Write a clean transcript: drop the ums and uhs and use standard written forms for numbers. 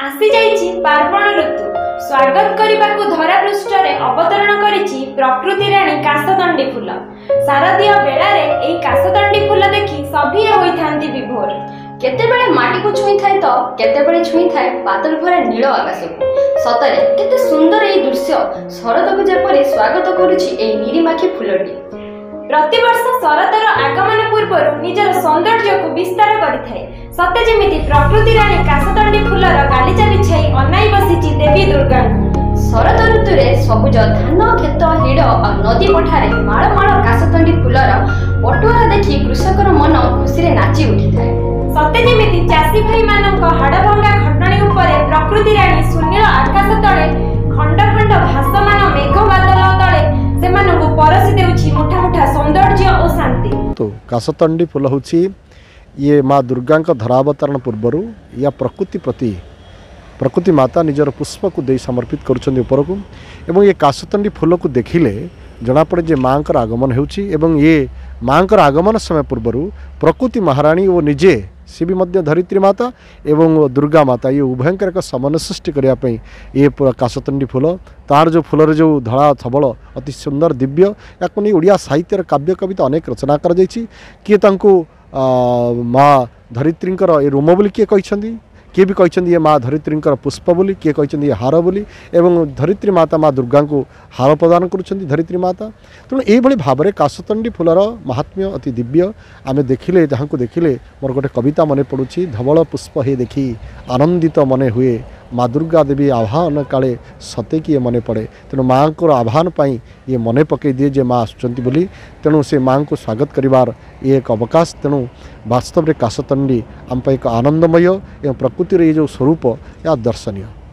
आसी जाइछि पार्वण ऋतु स्वागत करने धरा पृष्ठ अवतरण करिछि प्रकृति राणी कासतंडी फूल। शारदीय बेलारे एही कासतंडी फूल देखि सभिए होइथांती विभोर। केतेबेले माटी को छुई थाए तो केतेबेले छुई थाए बादल भरा नील आकाश को। सतरे केते सुंदर एही दृश्य शरद को जेपरि स्वागत करुछि एही नीलिमाखी फूलटी। प्रतिवर्ष शरदर आगमन पूर्व निजर सौंदर्य को विस्तार करिथाए। सते जेमिति प्रकृति राणी कासतंडी फूलर गालिचा बिछाई अनाई बसिछि देवी दुर्गा। शरद ऋतु रे सबुज धान खेत हिड़ और नदी पठारे माळ माळ कासतंडी फूलर पटुआरा देखि कृषकर मन खुशी रे नाची उठिथाए। सते जेमिति चासी भाई मानक हाड़भंगा खटणी उपरे प्रकृति राणी सुनील आकाश तले खंड खंड भासमान मेघ बादल तले सेमानकु परसी देउछि मुठा मुठा सौंदर्य और शांति। तो कासतंडी फूल होछि ये माँ दुर्गा धरावतरण पूर्वर या प्रकृति प्रति प्रकृति माता निजर पुष्प को दे समर्पित करुछन्ति ऊपर को। एवं ये कासतंडी फूल को देखिले जना पड़े जे माँ का आगमन होछि। एवं ये माँ का आगमन समय पूर्वर प्रकृति महाराणी वो निजे सी भी मध्य धरित्री माता एवं दुर्गा माता ये उभयंकर एक समन्वय सृष्टि करने ये कासतंडी फूल तार जो फूलर जो धड़ा सबल अति सुंदर दिव्य या ओडिया साहित्यर काव्य कविता अनेक रचना कर किए तांको माँ धरित्रींकर ये रोम बोली किए कहते किए भी कहते ये माँ धरित्रींकर पुष्प बोली किए कहते ये हार बोली एवं धरित्री माता माँ दुर्गा को हार प्रदान करुँच धरित्री माता। तेणु यही भाव में कासतंडी फूलर महात्म्य अति दिव्य आमे देखिले जहाँ को देखिले मोर गोटे कविता मन पड़ुछि धवल पुष्प हे देखी आनंदित मने हुए माँ दुर्गा देवी आह्वान काले सते किए मन पड़े। तेणु माँ को आह्वान पाई ये मन पकई दिए जे माँ आसुचंती बोली। तेणु से माँ को स्वागत करिवार ये एक अवकाश। तेणु वास्तव में कासतंडी आम एक आनंदमय एवं प्रकृतिर ये जो स्वरूप या दर्शनीय।